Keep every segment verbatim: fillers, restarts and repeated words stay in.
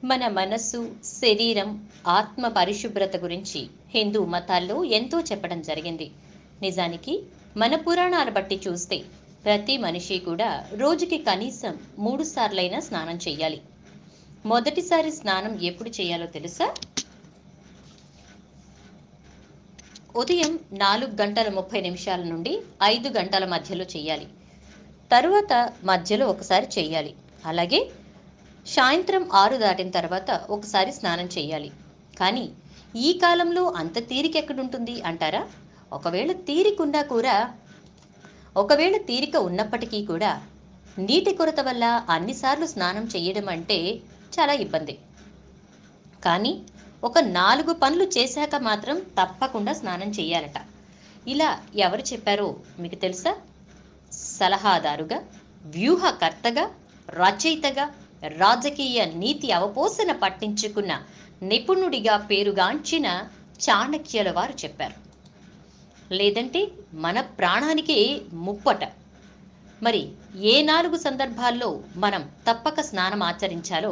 మన మనస్సు, శరీరం, ఆత్మ పరిశుభ్రత గురించి హిందూ మతాల్లో ఎంతో చెప్పడం జరిగింది. నిజానికి మన పురాణాల బట్టి చూస్తే ప్రతి మనిషి కూడా రోజుకి కనీసం మూడు సార్లైనా స్నానం చేయాలి. మొదటిసారి స్నానం ఎప్పుడు చేయాలో తెలుసా? ఉదయం నాలుగు గంటల ముప్పై నిమిషాల నుండి ఐదు గంటల మధ్యలో చేయాలి. తరువాత మధ్యలో ఒకసారి చేయాలి. అలాగే సాయంత్రం ఆరు దాటిన తర్వాత ఒకసారి స్నానం చేయాలి. కానీ ఈ కాలంలో అంత తీరిక ఎక్కడుంటుంది అంటారా? ఒకవేళ తీరికున్నా కూడా ఒకవేళ తీరిక ఉన్నప్పటికీ కూడా నీటి కొరత వల్ల అన్నిసార్లు స్నానం చేయడం అంటే చాలా ఇబ్బంది. కానీ ఒక నాలుగు పనులు చేశాక మాత్రం తప్పకుండా స్నానం చేయాలట. ఇలా ఎవరు చెప్పారో మీకు తెలుసా? సలహాదారుగా, వ్యూహకర్తగా, రచయితగా, రాజకీయ నీతి అవపోసన పట్టించుకున్న నిపుణుడిగా పేరుగాంచిన చాణక్యుల వారు చెప్పారు. లేదంటే మన ప్రాణానికే ముప్పట. మరి ఏ నాలుగు సందర్భాల్లో మనం తప్పక స్నానం ఆచరించాలో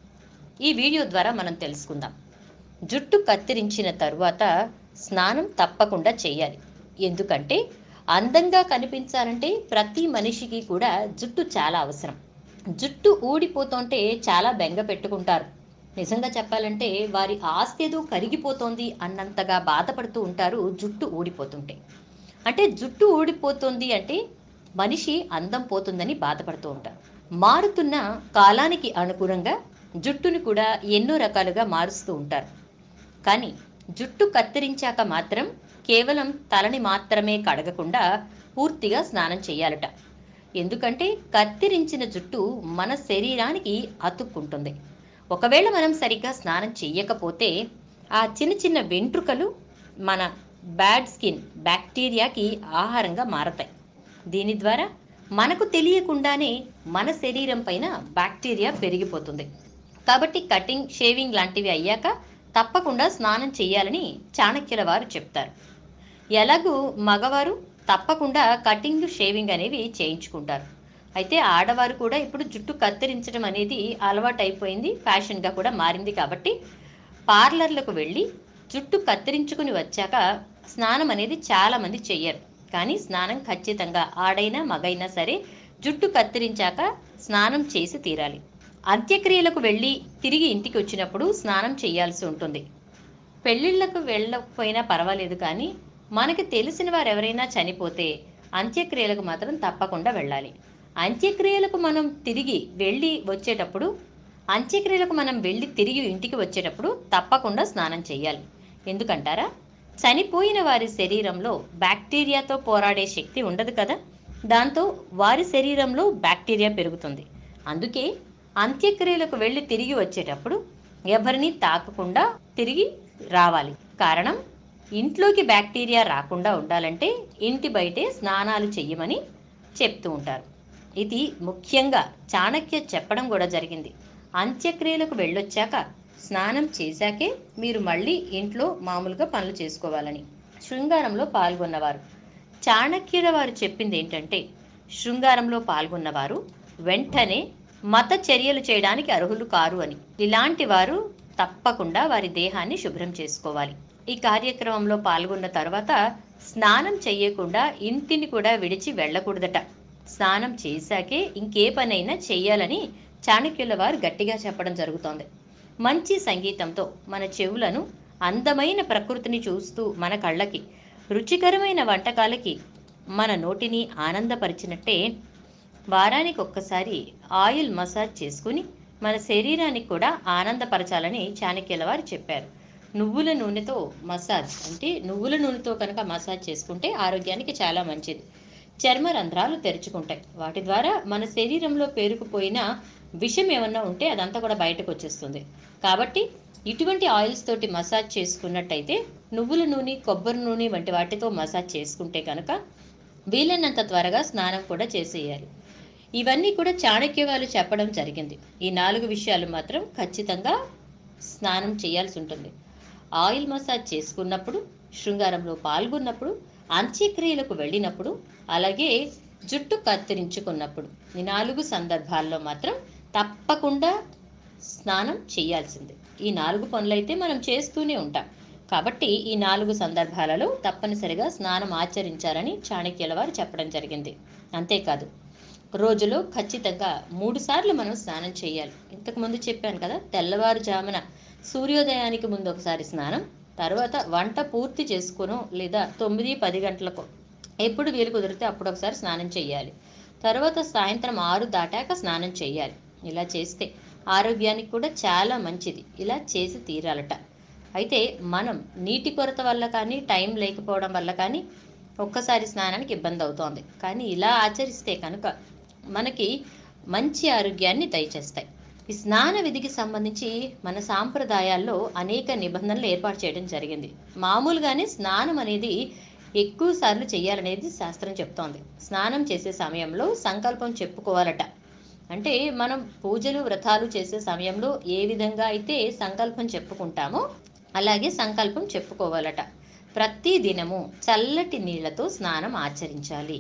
ఈ వీడియో ద్వారా మనం తెలుసుకుందాం. జుట్టు కత్తిరించిన తరువాత స్నానం తప్పకుండా చేయాలి. ఎందుకంటే అందంగా కనిపించాలంటే ప్రతి మనిషికి కూడా జుట్టు చాలా అవసరం. జుట్టు ఊడిపోతుంటే చాలా బెంగ పెట్టుకుంటారు. నిజంగా చెప్పాలంటే వారి ఆస్తి ఏదో కరిగిపోతోంది అన్నంతగా బాధపడుతూ ఉంటారు జుట్టు ఊడిపోతుంటే. అంటే జుట్టు ఊడిపోతుంది అంటే మనిషి అందం పోతుందని బాధపడుతూ ఉంటారు. మారుతున్న కాలానికి అనుగుణంగా జుట్టును కూడా ఎన్నో రకాలుగా మారుస్తూ ఉంటారు. కానీ జుట్టు కత్తిరించాక మాత్రం కేవలం తలని మాత్రమే కడగకుండా పూర్తిగా స్నానం చేయాలట. ఎందుకంటే కత్తిరించిన జుట్టు మన శరీరానికి అతుక్కుంటుంది. ఒకవేళ మనం సరిగ్గా స్నానం చేయకపోతే ఆ చిన్న చిన్న వెంట్రుకలు మన బ్యాడ్ స్కిన్ బ్యాక్టీరియాకి ఆహారంగా మారతాయి. దీని ద్వారా మనకు తెలియకుండానే మన శరీరం పైన బ్యాక్టీరియా పెరిగిపోతుంది. కాబట్టి కటింగ్, షేవింగ్ లాంటివి అయ్యాక తప్పకుండా స్నానం చేయాలని చాణక్యుల వారు చెప్తారు. ఎలాగూ మగవారు తప్పకుండా కటింగ్, షేవింగ్ అనేవి చేయించుకుంటారు. అయితే ఆడవారు కూడా ఇప్పుడు జుట్టు కత్తిరించడం అనేది అలవాటు అయిపోయింది, ఫ్యాషన్గా కూడా మారింది. కాబట్టి పార్లర్లకు వెళ్ళి జుట్టు కత్తిరించుకుని వచ్చాక స్నానం అనేది చాలామంది చెయ్యరు. కానీ స్నానం ఖచ్చితంగా ఆడైనా మగైనా సరే జుట్టు కత్తిరించాక స్నానం చేసి తీరాలి. అంత్యక్రియలకు వెళ్ళి తిరిగి ఇంటికి వచ్చినప్పుడు స్నానం చేయాల్సి ఉంటుంది. పెళ్ళిళ్ళకు వెళ్ళకపోయినా పర్వాలేదు, కానీ మనకి తెలిసిన వారు ఎవరైనా చనిపోతే అంత్యక్రియలకు మాత్రం తప్పకుండా వెళ్ళాలి. అంత్యక్రియలకు మనం తిరిగి వెళ్ళి వచ్చేటప్పుడు అంత్యక్రియలకు మనం వెళ్ళి తిరిగి ఇంటికి వచ్చేటప్పుడు తప్పకుండా స్నానం చేయాలి. ఎందుకంటారా? చనిపోయిన వారి శరీరంలో బ్యాక్టీరియాతో పోరాడే శక్తి ఉండదు కదా. దాంతో వారి శరీరంలో బ్యాక్టీరియా పెరుగుతుంది. అందుకే అంత్యక్రియలకు వెళ్ళి తిరిగి వచ్చేటప్పుడు ఎవరిని తాకకుండా తిరిగి రావాలి. కారణం, ఇంట్లోకి బ్యాక్టీరియా రాకుండా ఉండాలంటే ఇంటి బయటే స్నానాలు చెయ్యమని చెప్తూ ఉంటారు. ఇది ముఖ్యంగా చాణక్య చెప్పడం కూడా జరిగింది. అంత్యక్రియలకు వెళ్ళొచ్చాక స్నానం చేశాకే మీరు మళ్ళీ ఇంట్లో మామూలుగా పనులు చేసుకోవాలని. శృంగారంలో పాల్గొన్నవారు, చాణక్యుల వారు చెప్పింది ఏంటంటే శృంగారంలో పాల్గొన్నవారు వెంటనే మత చర్యలు చేయడానికి అర్హులు కారు అని. ఇలాంటి వారు తప్పకుండా వారి దేహాన్ని శుభ్రం చేసుకోవాలి. ఈ కార్యక్రమంలో పాల్గొన్న తర్వాత స్నానం చేయకుండా ఇంటిని కూడా విడిచి వెళ్ళకూడదట. స్నానం చేశాకే ఇంకే పనైనా చెయ్యాలని చాణక్యుల వారు గట్టిగా చెప్పడం జరుగుతోంది. మంచి సంగీతంతో మన చెవులను, అందమైన ప్రకృతిని చూస్తూ మన కళ్ళకి, రుచికరమైన వంటకాలకి మన నోటిని ఆనందపరిచినట్టే వారానికి ఒక్కసారి ఆయిల్ మసాజ్ చేసుకుని మన శరీరానికి కూడా ఆనందపరచాలని చాణక్యుల వారు చెప్పారు. నువ్వుల నూనెతో మసాజ్ అంటే నువ్వుల నూనెతో కనుక మసాజ్ చేసుకుంటే ఆరోగ్యానికి చాలా మంచిది. చర్మ రంధ్రాలు తెరుచుకుంటాయి. వాటి ద్వారా మన శరీరంలో పేరుకుపోయిన విషం ఏమన్నా ఉంటే అదంతా కూడా బయటకు వచ్చేస్తుంది. కాబట్టి ఇటువంటి ఆయిల్స్ తోటి మసాజ్ చేసుకున్నట్టయితే నువ్వుల నూనె, కొబ్బరి నూనె వంటి వాటితో మసాజ్ చేసుకుంటే కనుక వీలైనంత త్వరగా స్నానం కూడా చేసేయాలి. ఇవన్నీ కూడా చాణక్య వాళ్ళు చెప్పడం జరిగింది. ఈ నాలుగు విషయాలు మాత్రం ఖచ్చితంగా స్నానం చేయాల్సి ఉంటుంది. ఆయిల్ మసాజ్ చేసుకున్నప్పుడు, శృంగారంలో పాల్గొన్నప్పుడు, అంత్యక్రియలకు వెళ్ళినప్పుడు, అలాగే జుట్టు కత్తిరించుకున్నప్పుడు, ఈ నాలుగు సందర్భాల్లో మాత్రం తప్పకుండా స్నానం చేయాల్సిందే. ఈ నాలుగు పనులైతే మనం చేస్తూనే ఉంటాం. కాబట్టి ఈ నాలుగు సందర్భాలలో తప్పనిసరిగా స్నానం ఆచరించాలని చాణక్యుల వారు చెప్పడం జరిగింది. అంతేకాదు, రోజులో ఖచ్చితంగా మూడు సార్లు మనం స్నానం చేయాలి. ఇంతకుముందు చెప్పాను కదా, తెల్లవారుజామున సూర్యోదయానికి ముందు ఒకసారి స్నానం, తర్వాత వంట పూర్తి చేసుకునో లేదా తొమ్మిది పది గంటలకు ఎప్పుడు వీలు కుదిరితే అప్పుడు ఒకసారి స్నానం చేయాలి. తర్వాత సాయంత్రం ఆరు దాటాక స్నానం చేయాలి. ఇలా చేస్తే ఆరోగ్యానికి కూడా చాలా మంచిది. ఇలా చేసి తీరాలట. అయితే మనం నీటి కొరత వల్ల కానీ, టైం లేకపోవడం వల్ల కానీ ఒక్కసారి స్నానానికి ఇబ్బంది అవుతోంది. కానీ ఇలా ఆచరిస్తే కనుక మనకి మంచి ఆరోగ్యాన్ని దయచేస్తాయి. ఈ స్నాన విధికి సంబంధించి మన సాంప్రదాయాల్లో అనేక నిబంధనలు ఏర్పాటు చేయడం జరిగింది. మామూలుగానే స్నానం అనేది ఎక్కువ సార్లు చేయాలనేది శాస్త్రం చెప్తోంది. స్నానం చేసే సమయంలో సంకల్పం చెప్పుకోవాలట. అంటే మనం పూజలు వ్రతాలు చేసే సమయంలో ఏ విధంగా అయితే సంకల్పం చెప్పుకుంటామో అలాగే సంకల్పం చెప్పుకోవాలట. ప్రతి దినము చల్లటి నీళ్లతో స్నానం ఆచరించాలి.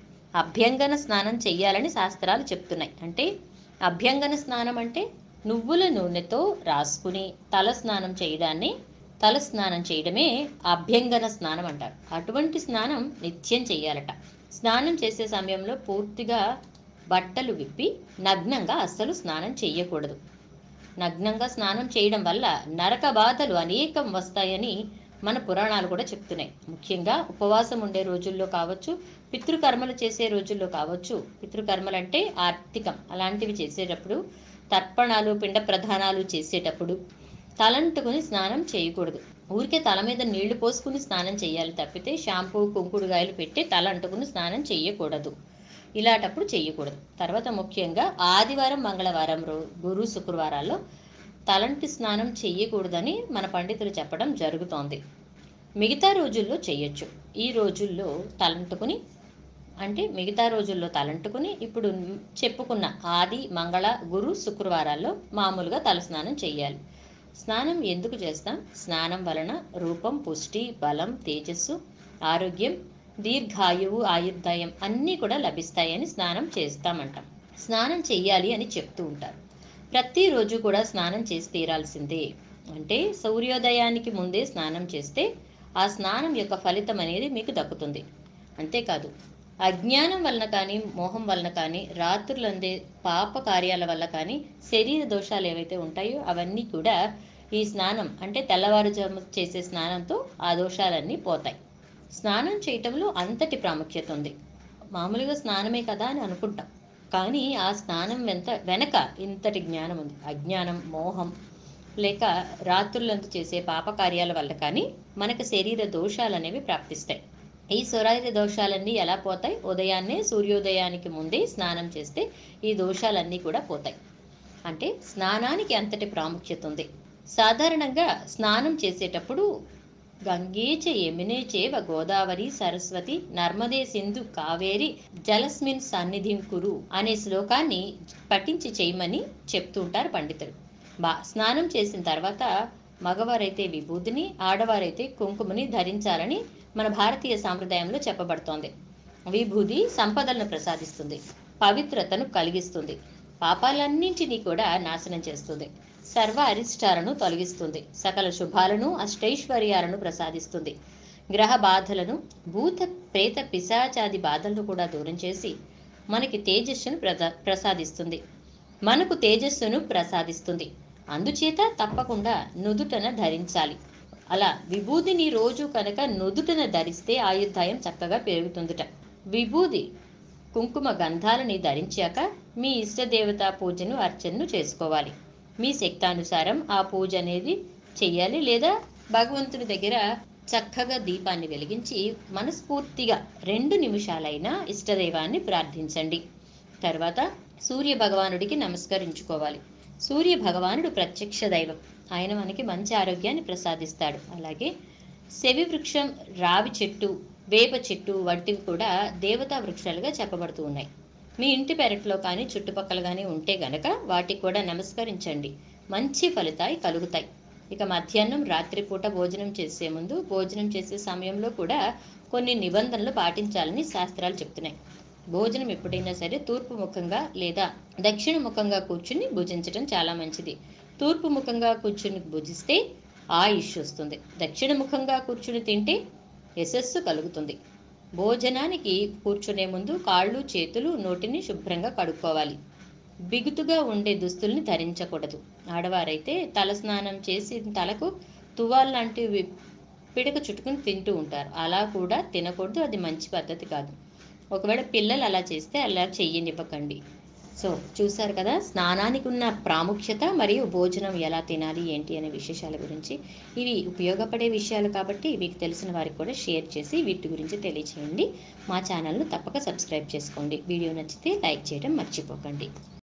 అభ్యంగన స్నానం చెయ్యాలని శాస్త్రాలు చెప్తున్నాయి. అంటే అభ్యంగన స్నానం అంటే నువ్వుల నూనెతో రాసుకుని తల స్నానం చేయడాన్ని తల స్నానం చేయడమే అభ్యంగన స్నానం అంటారు. అటువంటి స్నానం నిత్యం చెయ్యాలట. స్నానం చేసే సమయంలో పూర్తిగా బట్టలు విప్పి నగ్నంగా అస్సలు స్నానం చెయ్యకూడదు. నగ్నంగా స్నానం చేయడం వల్ల నరక బాధలు అనేకం వస్తాయని మన పురాణాలు కూడా చెప్తున్నాయి. ముఖ్యంగా ఉపవాసం ఉండే రోజుల్లో కావచ్చు, పితృకర్మలు చేసే రోజుల్లో కావచ్చు. పితృకర్మలు అంటే ఆర్థికం, అలాంటివి చేసేటప్పుడు, తర్పణాలు పిండ ప్రధానాలు చేసేటప్పుడు తలంటుకుని స్నానం చేయకూడదు. ఊరికే తల మీద నీళ్లు పోసుకుని స్నానం చేయాలి తప్పితే షాంపూ కుంకుడుగాయలు పెట్టి తల అంటుకుని స్నానం చేయకూడదు. ఇలాంటప్పుడు చేయకూడదు. తర్వాత ముఖ్యంగా ఆదివారం మంగళవారం రో గురు శుక్రవారాల్లో తలంటి స్నానం చెయ్యకూడదని మన పండితులు చెప్పడం జరుగుతోంది. మిగతా రోజుల్లో చెయ్యొచ్చు. ఈ రోజుల్లో తలంటుకుని అంటే మిగతా రోజుల్లో తలంటుకుని ఇప్పుడు చెప్పుకున్న ఆది మంగళ గురు శుక్రవారాల్లో మామూలుగా తలస్నానం చెయ్యాలి. స్నానం ఎందుకు చేస్తాం? స్నానం వలన రూపం, పుష్టి, బలం, తేజస్సు, ఆరోగ్యం, దీర్ఘాయువు, ఆయుర్దాయం అన్నీ కూడా లభిస్తాయని స్నానం చేస్తామంటాం. స్నానం చెయ్యాలి అని చెప్తూ ఉంటారు. ప్రతిరోజు కూడా స్నానం చేసి తీరాల్సిందే. అంటే సూర్యోదయానికి ముందే స్నానం చేస్తే ఆ స్నానం యొక్క ఫలితం అనేది మీకు దక్కుతుంది. అంతేకాదు, అజ్ఞానం వలన కానీ, మోహం వలన కానీ, రాత్రులందే పాప కార్యాల వల్ల కానీ శరీర దోషాలు ఏవైతే ఉంటాయో అవన్నీ కూడా ఈ స్నానం అంటే తెల్లవారుజాము చేసే స్నానంతో ఆ దోషాలన్నీ పోతాయి. స్నానం చేయటంలో అంతటి ప్రాముఖ్యత ఉంది. మామూలుగా స్నానమే కదా అని అనుకుంటాం, కానీ ఆ స్నానం వెంత వెనక ఇంతటి జ్ఞానం ఉంది. అజ్ఞానం, మోహం లేక రాత్రులందు చేసే పాపకార్యాల వల్ల కానీ మనకు శరీర దోషాలు అనేవి ప్రాప్తిస్తాయి. ఈ శరీర దోషాలన్నీ ఎలా పోతాయి? ఉదయాన్నే సూర్యోదయానికి ముందే స్నానం చేస్తే ఈ దోషాలన్నీ కూడా పోతాయి. అంటే స్నానానికి అంతటి ప్రాముఖ్యత ఉంది. సాధారణంగా స్నానం చేసేటప్పుడు గంగే చ యమునే చేవ గోదావరి సరస్వతి నర్మదే సింధు కావేరి జలస్మిన్ సన్నిధిం కురు అనే శ్లోకాన్ని పఠించి చేయమని చెప్తూ ఉంటారు పండితులు. బా స్నానం చేసిన తర్వాత మగవారైతే విభూతిని, ఆడవారైతే కుంకుమని ధరించాలని మన భారతీయ సాంప్రదాయంలో చెప్పబడుతోంది. విభూది సంపదలను ప్రసాదిస్తుంది, పవిత్రతను కలిగిస్తుంది, పాపాలన్నింటినీ కూడా నాశనం చేస్తుంది, సర్వ అరిష్టాలను తొలగిస్తుంది, సకల శుభాలను అష్టైశ్వర్యాలను ప్రసాదిస్తుంది, గ్రహ బాధలను, భూత ప్రేత పిశాచాది బాధలను కూడా దూరం చేసి మనకి తేజస్సును ప్రసా ప్రసాదిస్తుంది మనకు తేజస్సును ప్రసాదిస్తుంది అందుచేత తప్పకుండా నుదుటన ధరించాలి. అలా విభూదిని రోజు కనుక నుదుటన ధరిస్తే ఆయుర్దాయం చక్కగా పెరుగుతుందిట. విభూది కుంకుమ గంధాలని ధరించాక మీ ఇష్టదేవత పూజను అర్చనను చేసుకోవాలి. మీ శక్తానుసారం ఆ పూజ అనేది చెయ్యాలి. లేదా భగవంతుని దగ్గర చక్కగా దీపాన్ని వెలిగించి మనస్ఫూర్తిగా రెండు నిమిషాలైనా ఇష్టదైవాన్ని ప్రార్థించండి. తర్వాత సూర్య భగవానుడికి నమస్కరించుకోవాలి. సూర్య భగవానుడు ప్రత్యక్ష దైవం. ఆయన మనకి మంచి ఆరోగ్యాన్ని ప్రసాదిస్తాడు. అలాగే శవి వృక్షం, రావి చెట్టు, వేప చెట్టు వంటివి కూడా దేవతా వృక్షాలుగా చెప్పబడుతూ ఉన్నాయి. మీ ఇంటి పెరట్లో కానీ చుట్టుపక్కల కానీ ఉంటే గనక వాటికి కూడా నమస్కరించండి. మంచి ఫలితాలు కలుగుతాయి. ఇక మధ్యాహ్నం, రాత్రిపూట భోజనం చేసే ముందు, భోజనం చేసే సమయంలో కూడా కొన్ని నిబంధనలు పాటించాలని శాస్త్రాలు చెప్తున్నాయి. భోజనం ఎప్పుడైనా సరే తూర్పు ముఖంగా లేదా దక్షిణ ముఖంగా కూర్చుని భుజించడం చాలా మంచిది. తూర్పు ముఖంగా కూర్చుని భుజిస్తే ఆయుష్ వస్తుంది. దక్షిణ ముఖంగా కూర్చుని తింటే యశస్సు కలుగుతుంది. భోజనానికి కూర్చునే ముందు కాళ్ళు చేతులు నోటిని శుభ్రంగా కడుక్కోవాలి. బిగుతుగా ఉండే దుస్తుల్ని ధరించకూడదు. ఆడవారైతే తల స్నానం చేసి తలకు తువాల్ లాంటివి పిడక చుట్టుకుని తింటూ ఉంటారు. అలా కూడా తినకూడదు, అది మంచి పద్ధతి కాదు. ఒకవేళ పిల్లలు అలా చేస్తే అలా చెయ్యనివ్వకండి. సో చూసారు కదా, స్నానానికి ఉన్న ప్రాముఖ్యత మరియు భోజనం ఎలా తినాలి ఏంటి అనే విశేషాల గురించి. ఇవి ఉపయోగపడే విషయాలు కాబట్టి మీకు తెలిసిన వారికి కూడా షేర్ చేసి వీటి గురించి తెలియచేయండి. మా ఛానల్ను తప్పక సబ్స్క్రైబ్ చేసుకోండి. వీడియో నచ్చితే లైక్ చేయడం మర్చిపోకండి.